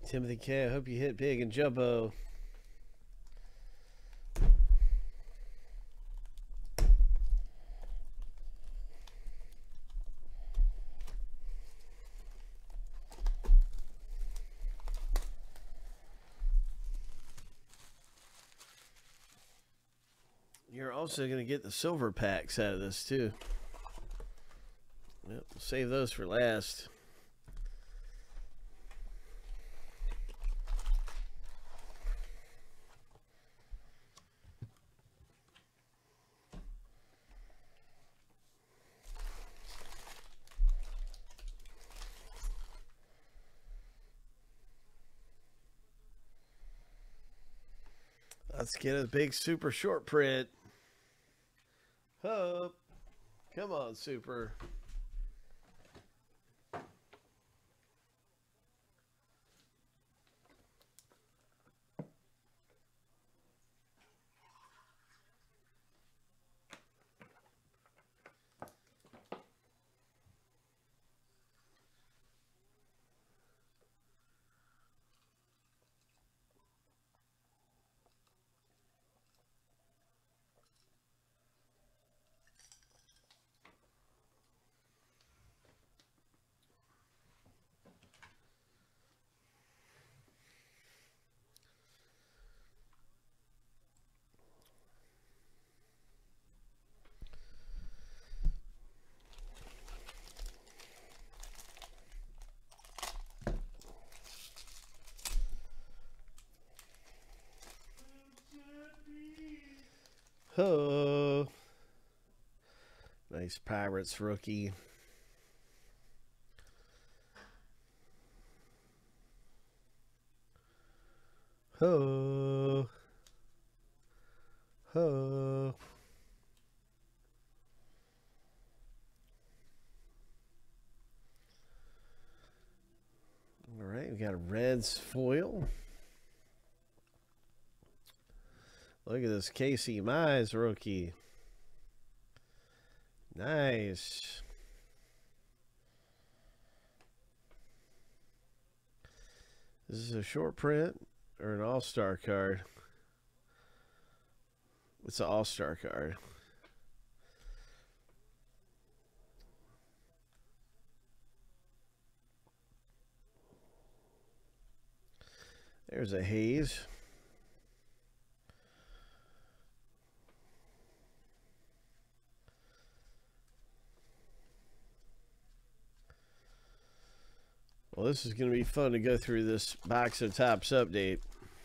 Timothy K, I hope you hit big in Jumbo. You're also going to get the silver packs out of this too. Yep, we'll save those for last. Let's get a big super short print. Hope. Come on, super. Oh, nice Pirates rookie. Oh, oh. All right, we got a Reds foil. Look at this Casey Mize rookie. Nice. This is a short print or an all-star card? It's an all-star card. There's a Hayes. Well, this is going to be fun to go through this box of Topps update.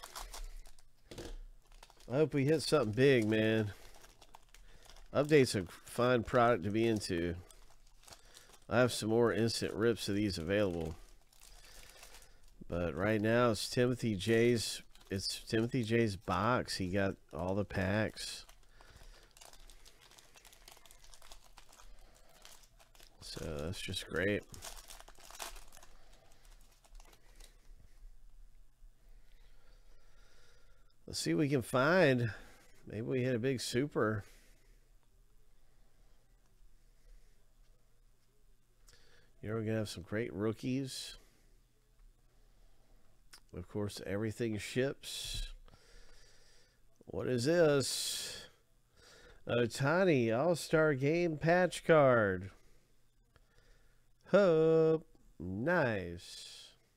I hope we hit something big, man. Update's a fun product to be into. I have some more instant rips of these available. But right now it's Timothy J's box. He got all the packs. So that's just great. Let's see what we can find. Maybe we hit a big super. Here we're going to have some great rookies. Of course, everything ships. What is this? Ohtani All-Star Game patch card. Hope. Nice.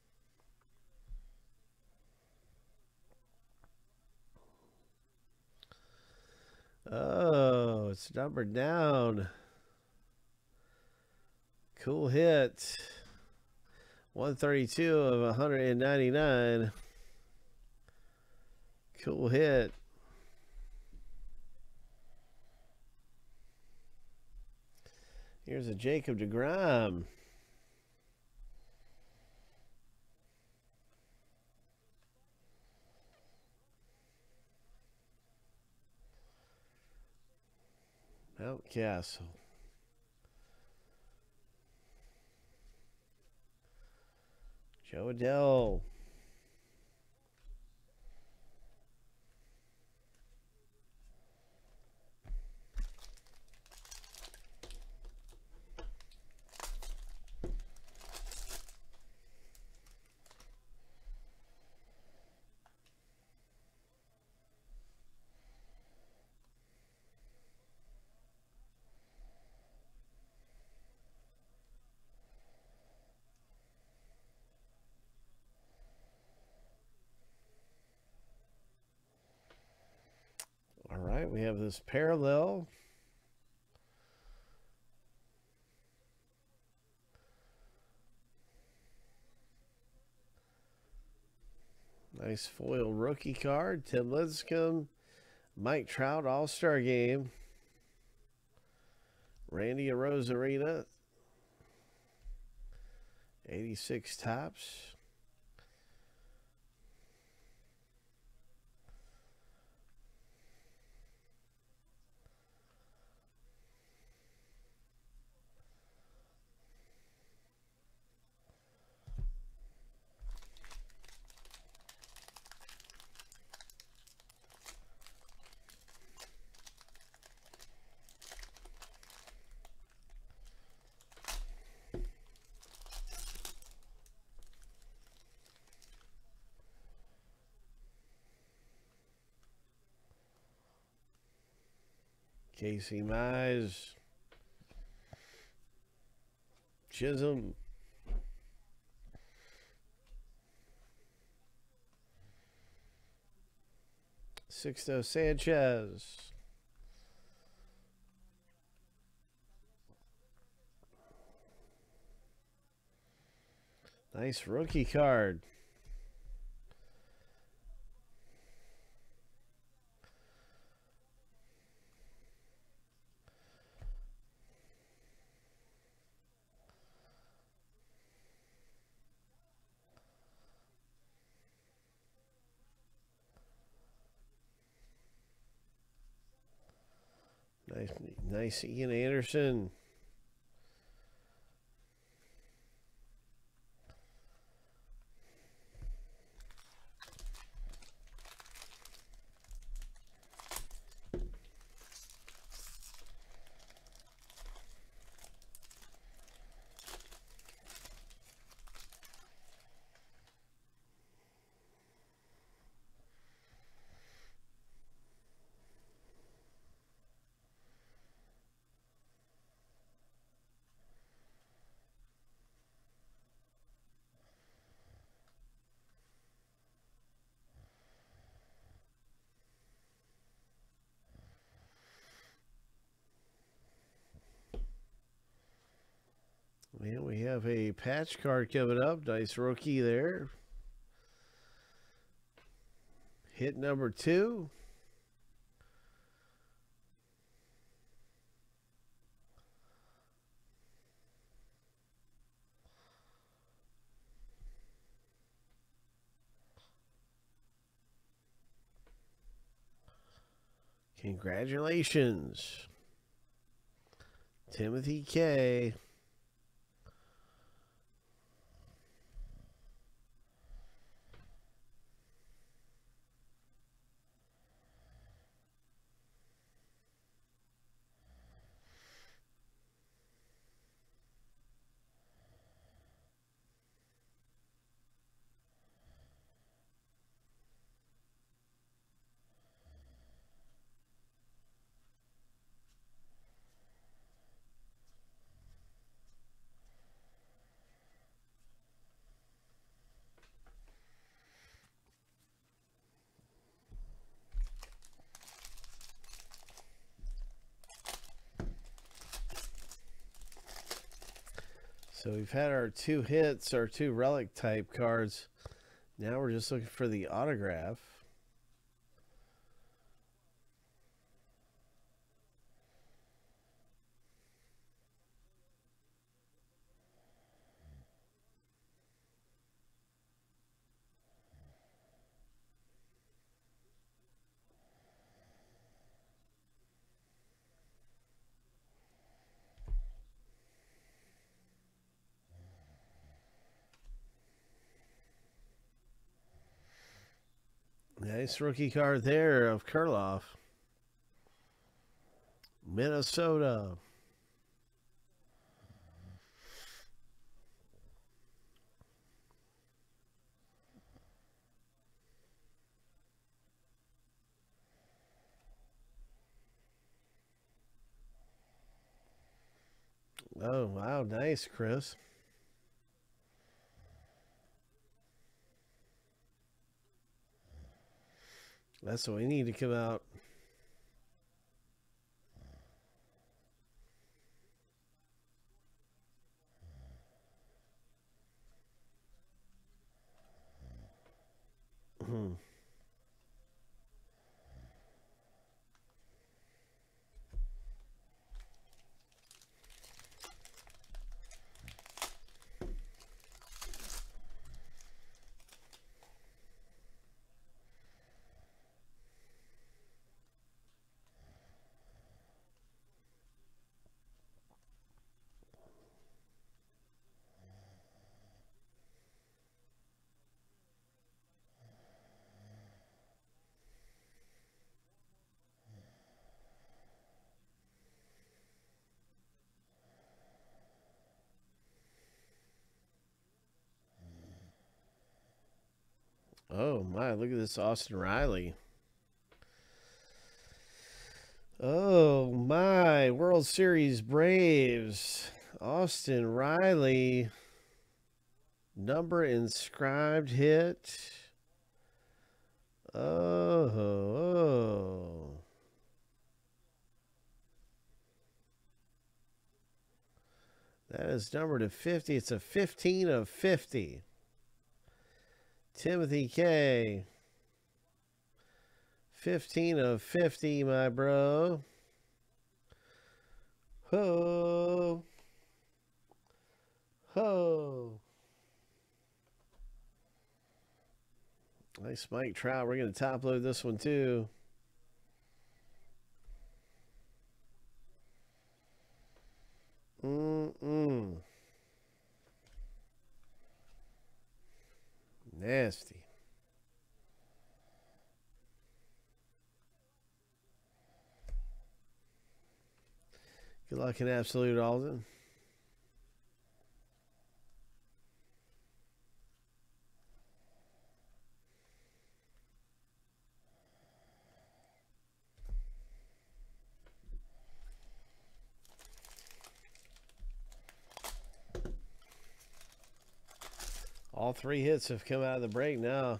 Oh, it's numbered down. Cool hit. 132 of 199. Cool hit. Here's a Jacob deGrom. Mountcastle. Joe Adell. right, we have this parallel. Nice foil rookie card. Tim Lincecum, Mike Trout, All-Star Game. Randy Arozarena, 86 tops. Casey Mize, Chisholm, Sixto Sanchez, nice rookie card. Nice Ian Anderson. Man, we have a patch card coming up. Nice rookie there. Hit number 2. Congratulations, Timothy K. So we've had our 2 hits, our 2 relic type cards. Now we're just looking for the autograph. Nice rookie card there of Kurloff. Minnesota. Oh, wow. Nice, Chris. That's what we need to come out. Oh my, look at this Austin Riley. Oh my, World Series Braves. Austin Riley. Number inscribed hit. Oh. That is numbered to 50. It's a 15 of 50. Timothy K. 15 of 50, my bro. Ho. Ho. Nice Mike Trout. We're going to top load this one too. Nasty. Good luck in Absolute, Alden. All three hits have come out of the break now.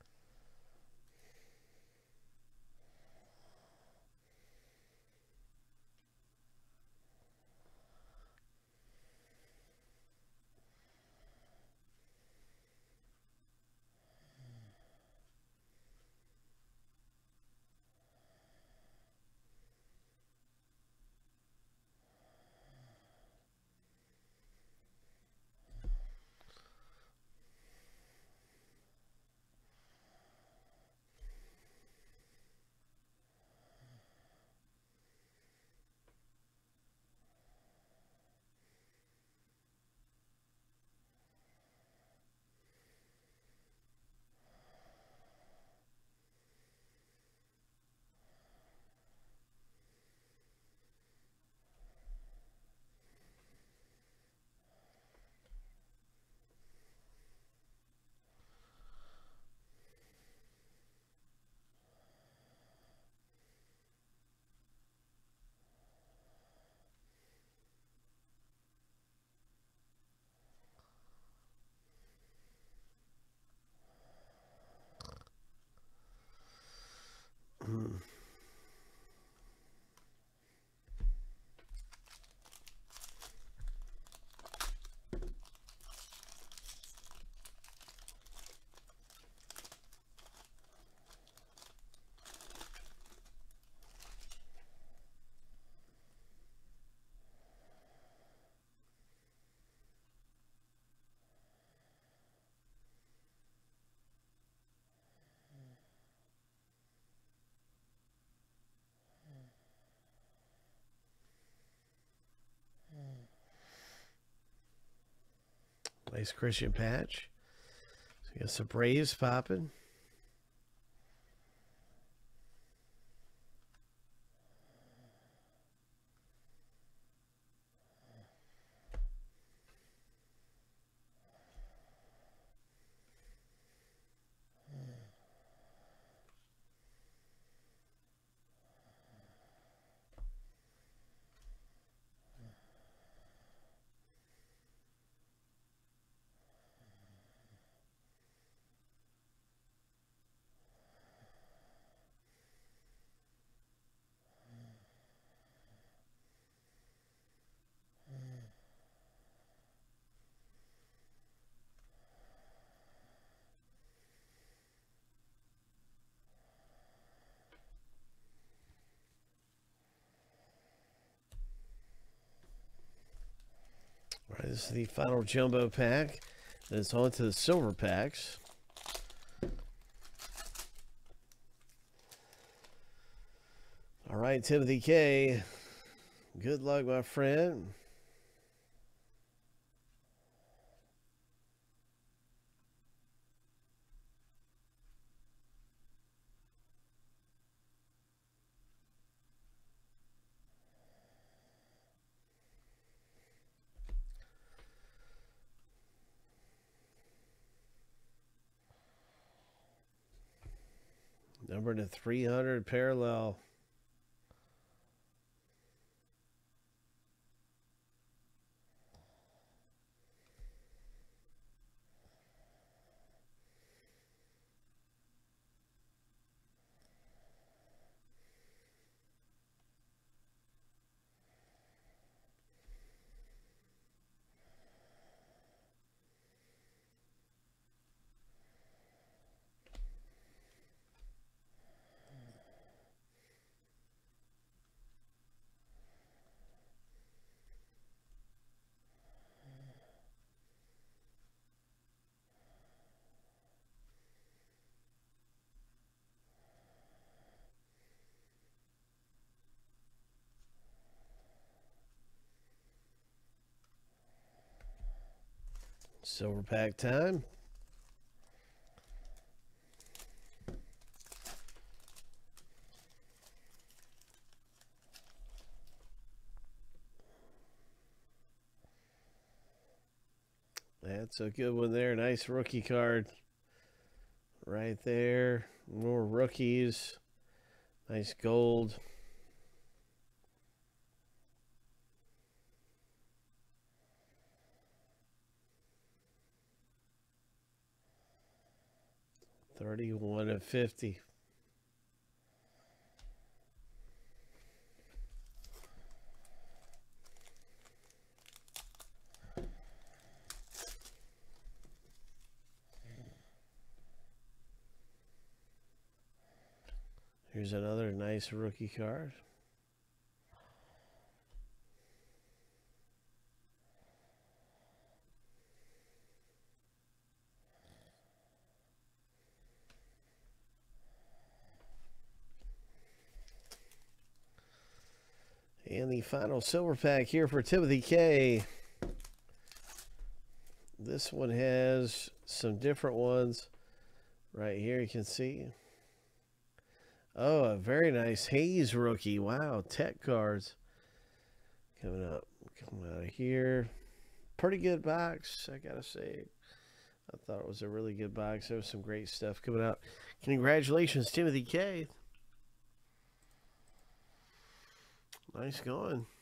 Nice Christian patch. So we got some Braves popping. Alright, this is the final jumbo pack. Then it's on to the silver packs. Alright, Timothy K. Good luck, my friend. Number to 300 parallel. Silver pack time. That's a good one there. Nice rookie card. Right there. More rookies. Nice gold. $31.50. Here's another nice rookie card. And the final silver pack here for Timothy K. This one has some different ones. Right here you can see. Oh, a very nice Hayes rookie. Wow, tech cards. Coming out of here. Pretty good box, I gotta say. I thought it was a really good box. There was some great stuff coming out. Congratulations, Timothy K. Nice going.